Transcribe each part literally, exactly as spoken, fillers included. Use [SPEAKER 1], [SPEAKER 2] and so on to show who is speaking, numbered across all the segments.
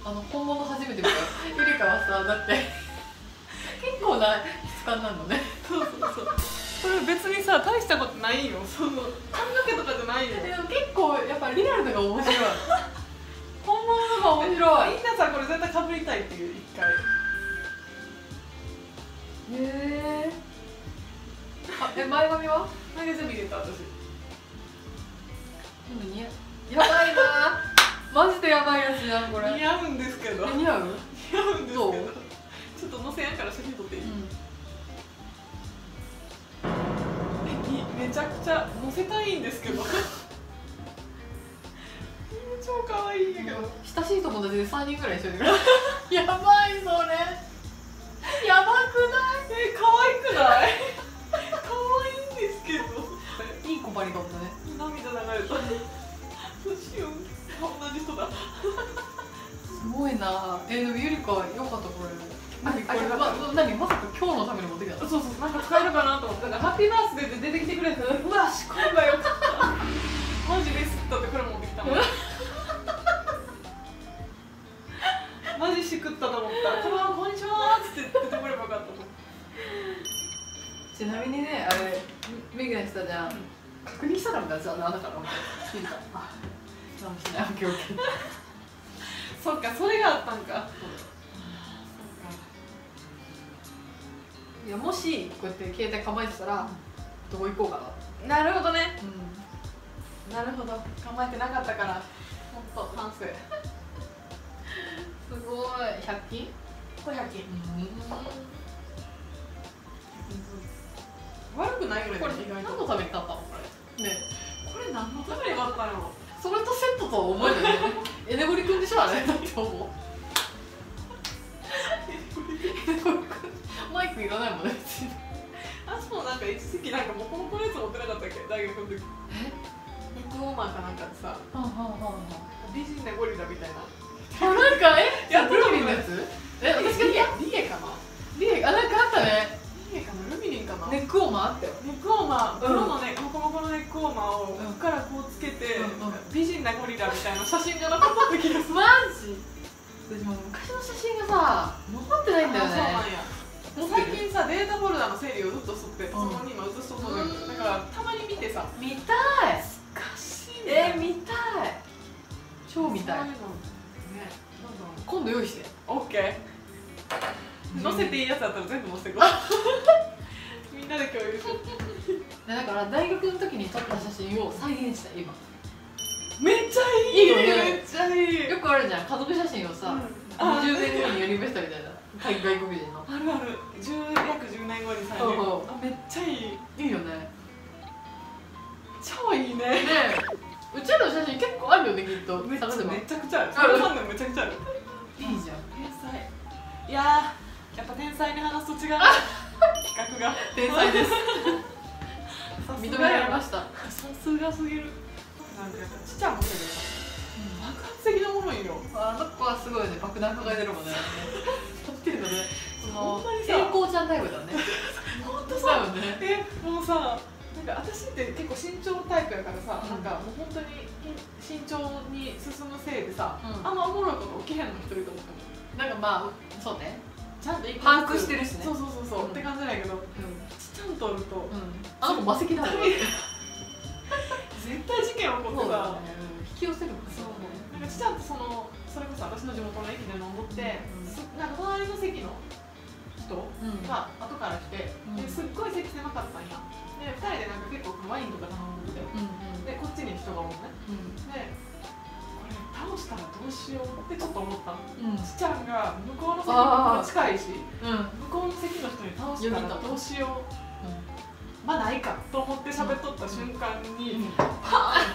[SPEAKER 1] あの本物初めて見た。ゆりかはさ、だって結構な質感なのね。
[SPEAKER 2] そうそうそう。これ別にさ大したことないよ。その髪の毛とかじゃないよ。
[SPEAKER 1] でも結構やっぱリアルのが面白い。本物のが面白い。
[SPEAKER 2] みんなさこれ絶対かぶりたいっていう一回。
[SPEAKER 1] へえ。あ、え、前髪は？
[SPEAKER 2] 前髪全部入れた私。
[SPEAKER 1] うん、やばいな。マジでやばいやつじゃんこれ。
[SPEAKER 2] 似合うんですけど。
[SPEAKER 1] え、似合う？
[SPEAKER 2] 似合うんですけど。
[SPEAKER 1] どう？
[SPEAKER 2] ちょっと載せやんから写真撮っていい？
[SPEAKER 1] うん。
[SPEAKER 2] めちゃくちゃ載せたいんですけど超可愛いんやけど、
[SPEAKER 1] 親しい友達でさんにんぐらい一緒にいる。やばいそれ。やばくない？
[SPEAKER 2] え、可愛くない？可愛いんですけど。
[SPEAKER 1] いい子ばりだったね。
[SPEAKER 2] 涙流れた。どうしよう。同じ人だ。
[SPEAKER 1] すごいな。えー、でもゆりかよかったこれ。何これ、
[SPEAKER 2] あ、
[SPEAKER 1] ま、何まさか今日のために持ってきたの？
[SPEAKER 2] そうそう、なんか使えるかなと思って、なんかハッピーバースデーで出てきてくれて、うわ、仕込めばよかった。マジミスったってこれ持ってきたもん。マジしくったと思った。こんばんは、こんにちはーって出てくればよかったと思って。
[SPEAKER 1] ちなみにね、あれメガネしたじゃん、うん、確認したからだ、じゃあだから聞いた。あ、なんもしない。オッケーオッケー。
[SPEAKER 2] そっか、それがあったんか。
[SPEAKER 1] いや、もしこうやって携帯構えてたら、どこ行こうか
[SPEAKER 2] な。なるほどね。
[SPEAKER 1] うん、
[SPEAKER 2] なるほど。構えてなかったから、ほんと反省。
[SPEAKER 1] すごい。ひゃく均？
[SPEAKER 2] これひゃく均。
[SPEAKER 1] うん。
[SPEAKER 2] 悪くないぐらい。
[SPEAKER 1] これ何のために買ったのこれ？ね。
[SPEAKER 2] これ何のために買ったの？
[SPEAKER 1] それとセットとは思えないね。エネゴリ君でしょあれだって思う。マイクいらないもんね。
[SPEAKER 2] あそこなんか一時期なんかもうこのこのやつ持ってなかったっけ、大学の時。
[SPEAKER 1] え？
[SPEAKER 2] ネックウォーマーかなんかでさ、美人なゴリラみたいな。
[SPEAKER 1] あ、なんかえ？
[SPEAKER 2] やった
[SPEAKER 1] ルミネのやつ？え、私が
[SPEAKER 2] リエかな？
[SPEAKER 1] リエ、あ、なんかあったね。
[SPEAKER 2] リエかな？ルミネかな？
[SPEAKER 1] ネックウォーマーあったよ。
[SPEAKER 2] ネックウォーマー、黒のね、モコモコのネックウォーマーをここからこうつけて、美人なゴリラみたいな写真が残った時です。
[SPEAKER 1] マジ？私も昔の写真がさ残ってないんだよね。
[SPEAKER 2] そうなんや。もう最近さ、データフォルダの整理をずっとしとって、そこに今写しとったんだけど、だからたまに見てさ、
[SPEAKER 1] 見たい。
[SPEAKER 2] 懐かしい
[SPEAKER 1] え、見たい。超見たい。
[SPEAKER 2] ね、
[SPEAKER 1] 今度用意して。
[SPEAKER 2] オッケー。載せていいやつだったら全部載せてこう。みんなで共有する。
[SPEAKER 1] だから大学の時に撮った写真を再現した今。
[SPEAKER 2] めっちゃいい。
[SPEAKER 1] いいよね。
[SPEAKER 2] めっちゃいい。
[SPEAKER 1] よくあるじゃん、家族写真をさ、にじゅうねんごにやりましたみたいな。外国人の。
[SPEAKER 2] あるある。約じゅうねんごに再現。あ、めっちゃいい。
[SPEAKER 1] いいよね。
[SPEAKER 2] 超いいね。
[SPEAKER 1] ねえ、うちらの写真結構あるよね、きっと。
[SPEAKER 2] めちゃくちゃある。
[SPEAKER 1] ある。
[SPEAKER 2] そんなめちゃくちゃある。
[SPEAKER 1] いいじゃん。
[SPEAKER 2] 天才。いやー、やっぱ天才に話すと違う。企画が。
[SPEAKER 1] 天才です。認められました。
[SPEAKER 2] さすがすぎる。なんかちっちゃいもんだけどさ、爆発的なものいいよ。
[SPEAKER 1] あの子はすごいね、爆弾抱えてるもんね。っていうのね、その
[SPEAKER 2] 健
[SPEAKER 1] 康ちゃんタイプだね。
[SPEAKER 2] 本当そう。え、もうさ、なんか私って結構身長タイプやからさ、なんかもう本当に身長に進むせいでさ、あんまおもろいこと起きへんの一人と思っても。
[SPEAKER 1] なんかまあ、そうね。
[SPEAKER 2] ちゃんと
[SPEAKER 1] 把握してるしね。
[SPEAKER 2] そうそうそうそうって感じなんやけど、ちゃんとおると、
[SPEAKER 1] あの子魔石だもん。
[SPEAKER 2] 絶対事件起こってさ、
[SPEAKER 1] 引き寄せるもん。
[SPEAKER 2] そうなんかちゃんとそのそれこそ私の地元の駅で飲んどって、なんか隣の席の人が後から来て、すっごい席狭かったんや。でふたりでなんか結構ワインとか頼んでて、でこっちに人がおるね。でこれ倒したらどうしようってちょっと思った。ちちゃんが向こうの席も近いし、向こうの席の人に倒したらどうしよう。まあないかと思って喋っとった瞬間にパーン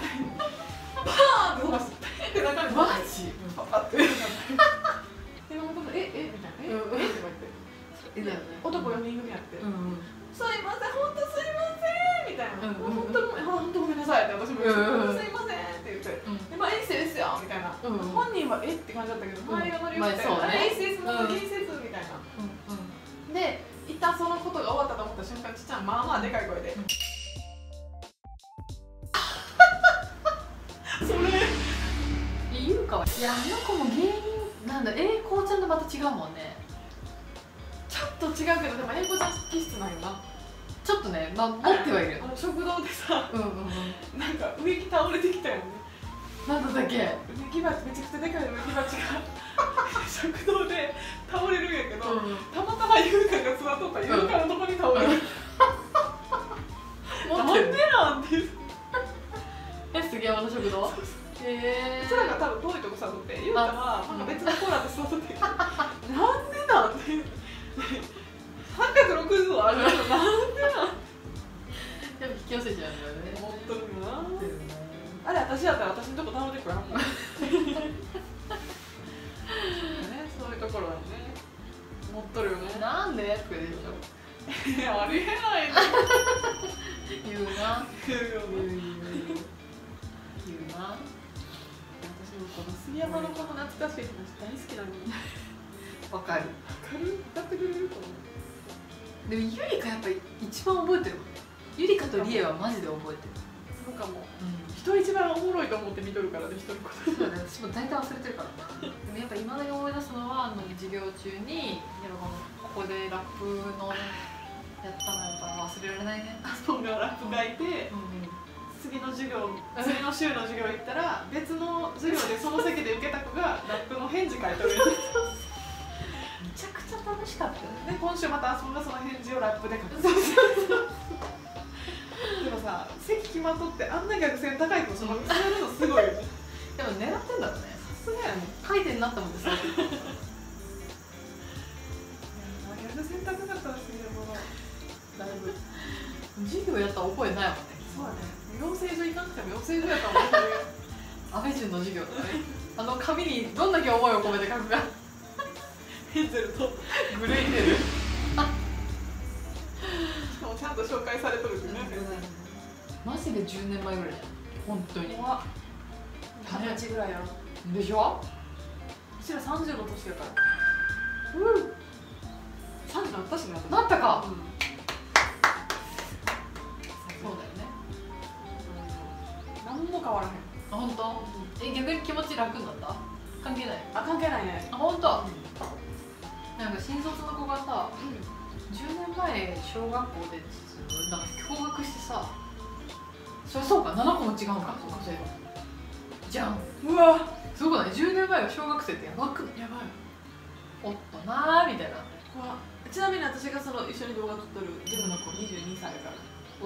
[SPEAKER 2] パーンって飛ばしてペンって中に
[SPEAKER 1] マジ
[SPEAKER 2] パパってでもええみたいなええって言われて男よにん組やって「すいません本当すいません」みたいな「本当本当ごめんなさい」って私も言って「すいません」って言って「まあいいっすよいいっすよ」みたいな本人は「えっ?」て感じだったけど周りが乗り移って「あれいいっすいいっすもう気にせず」みたいなで一旦そのことが終わったと思った瞬間ちっちゃんまあまあでかい声でそれ
[SPEAKER 1] 言うかは。いや、あの子も芸人なんだ栄光ちゃんとまた違うもんね。
[SPEAKER 2] ちょっと違うけどでも英語ちゃん気質なんよな。
[SPEAKER 1] ちょっとね、まあ持ってはいる。
[SPEAKER 2] あの食堂でさ、
[SPEAKER 1] うんうんうん。
[SPEAKER 2] なんか植木倒れてきたよね。
[SPEAKER 1] なんだっけ。
[SPEAKER 2] 植木鉢めちゃくちゃでかい植木鉢が食堂で倒れるんやけど、
[SPEAKER 1] うんうん、
[SPEAKER 2] たまたま優香が座っとったら優香のとこに倒れる。なんでなんて。
[SPEAKER 1] え、杉山の食堂。へえ。
[SPEAKER 2] うちらが多分遠いとこ座っとって、優香はなんか別のコーナーで座っとって、なんでなんて。さんびゃくろくじゅうどあるのなんでなん。
[SPEAKER 1] やっぱ引き寄せちゃうんだよね。
[SPEAKER 2] 持っとるよな。あれ私やったら私のとこ倒れてくるもん。ね、そういうところはね、持っとるよね。
[SPEAKER 1] なんでとか言うでしょ。
[SPEAKER 2] いや、ありえないね。
[SPEAKER 1] 言うな。
[SPEAKER 2] 言うよね。
[SPEAKER 1] 言う言う言うな。
[SPEAKER 2] 私もこの杉山のこの懐かしい話大好きなの。
[SPEAKER 1] わかる。
[SPEAKER 2] わかる？歌ってくれると思う。
[SPEAKER 1] でもゆりかやっぱ一番覚えてるもん。ゆりかとりえはマジで覚えてる。
[SPEAKER 2] そうかも。
[SPEAKER 1] うん。
[SPEAKER 2] 人一番おもろいと思って見とるからね、一人こそ。
[SPEAKER 1] そうだね、私も大体忘れてるからね。でもやっぱいまだに思い出すのはあの授業中にやっぱこのここでラップのやったのやっぱ忘れられないね。
[SPEAKER 2] アスポンがラップ書いて、
[SPEAKER 1] うんうん、
[SPEAKER 2] 次の授業、次の週の授業行ったら別の授業でその席で受けた子がラップの返事書いておる。
[SPEAKER 1] めちゃくちゃ楽しかったよね。
[SPEAKER 2] で今週またアスポンがその返事をラップで書く。でもさ、席決まっとってあんな逆線高い子その座るのすごいよね。
[SPEAKER 1] でも狙ってんだろうね。
[SPEAKER 2] さすがやね。
[SPEAKER 1] 書いてんなって思ってさ。
[SPEAKER 2] 逆線高かったら杉山のだいぶ。
[SPEAKER 1] 授業やったら覚えないもんね。
[SPEAKER 2] そうだね。養成所行かなくても養成所やったら覚えてるよ。
[SPEAKER 1] 安倍淳の授業とかね。あの紙にどんだけ思いを込めて書くか。
[SPEAKER 2] ヘンゼルと
[SPEAKER 1] グレイテル。
[SPEAKER 2] しかもちゃんと紹介されとるってね。
[SPEAKER 1] マジでじゅうねんまえぐらいじゃん。本当に。
[SPEAKER 2] 怖っ。二十歳ぐらいやろ。
[SPEAKER 1] でしょ？
[SPEAKER 2] うちらさんじゅうの年やから。
[SPEAKER 1] うん。
[SPEAKER 2] さんじゅうなったしね。
[SPEAKER 1] なったか。
[SPEAKER 2] うん。
[SPEAKER 1] そうだよね。
[SPEAKER 2] 何も変わらへん。
[SPEAKER 1] あ、本当？え、逆に気持ち楽になった？関係ない。
[SPEAKER 2] あ、関係ないね。
[SPEAKER 1] あ、本当。なんか新卒の子がさ、じゅうねんまえ小学校でなんか驚愕してさ、そりゃそうか、ななこも違うんか、そうか、そういえばじゃん。
[SPEAKER 2] うわ、
[SPEAKER 1] すごくない？じゅうねんまえは小学生ってやばくない？
[SPEAKER 2] やばい。
[SPEAKER 1] おっとなーみたいな。
[SPEAKER 2] 怖っ。ちなみに私がその一緒に動画撮っとるジムの子にじゅうにさいだから。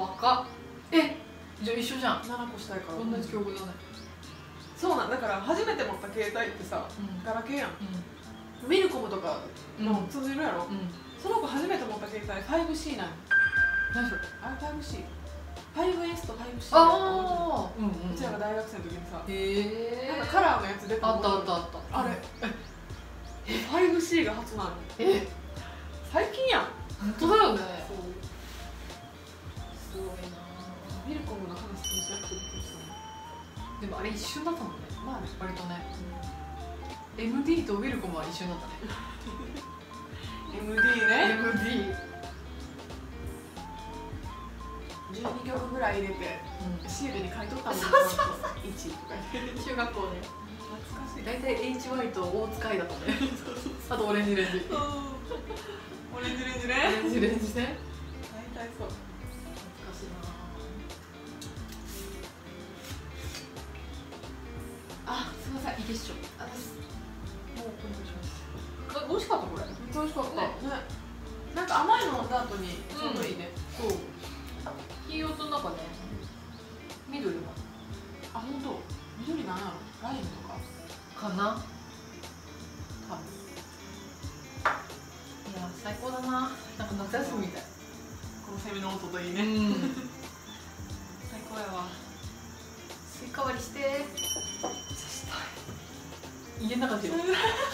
[SPEAKER 1] 若っ。え、じゃあ一緒じゃん。
[SPEAKER 2] ななこしたいから。
[SPEAKER 1] 同じ境遇だね。
[SPEAKER 2] そうなんだから初めて持った携帯ってさ、
[SPEAKER 1] うん
[SPEAKER 2] ガラケーやん。
[SPEAKER 1] う
[SPEAKER 2] ミルコムとか
[SPEAKER 1] ん。
[SPEAKER 2] の通じるやろ。
[SPEAKER 1] うん。
[SPEAKER 2] その子初めて持った携帯 ファイブシー なんよ。
[SPEAKER 1] 何それ？
[SPEAKER 2] あれ ファイブシー。ファイブエス と ファイブシー
[SPEAKER 1] ああ。うんうん。
[SPEAKER 2] うちらが大学生の時にさ、
[SPEAKER 1] へえ。
[SPEAKER 2] なんかカラーのやつ出て
[SPEAKER 1] あったあったあった。
[SPEAKER 2] あれえ ファイブシー が初なの。
[SPEAKER 1] え、
[SPEAKER 2] 最近やん。
[SPEAKER 1] 本当だよね。
[SPEAKER 2] そう。
[SPEAKER 1] すごいな。
[SPEAKER 2] ミルコムの話しなくてびっくりしたね。
[SPEAKER 1] でもあれ一瞬だったもんね。
[SPEAKER 2] まあね。
[SPEAKER 1] 割とね。エムディー とウィルコムは一瞬だったね。
[SPEAKER 2] エムディー ね。
[SPEAKER 1] エムディー。
[SPEAKER 2] じゅうにきょくぐらい入れて
[SPEAKER 1] うん。
[SPEAKER 2] シールに書いとったもんね。いちとか言って。
[SPEAKER 1] 中学校で。
[SPEAKER 2] 懐かしい。
[SPEAKER 1] 大体 エイチワイ と大使いだったね。あとオレンジレンジ。
[SPEAKER 2] オレンジレンジ
[SPEAKER 1] オ
[SPEAKER 2] ね。
[SPEAKER 1] レンジレンジね。
[SPEAKER 2] 大体そう。
[SPEAKER 1] 懐かしいな。あ、すみません、いいでしょ。あ、もうお願いします。あ、美味しかったこれ。
[SPEAKER 2] めっちゃ美味しかった。
[SPEAKER 1] ね
[SPEAKER 2] ね。なんか甘いの飲んだ後にちょうどいいね。
[SPEAKER 1] そう。黄色となんかね、緑が
[SPEAKER 2] あ、本当。緑なんやろ。ライムとか。
[SPEAKER 1] かな。多分。いや、最高だな。なんか夏休みみたい。
[SPEAKER 2] このセミの音といいね。
[SPEAKER 1] うん。
[SPEAKER 2] 最高やわ。
[SPEAKER 1] スイカ割りして。したい。家の中でよ。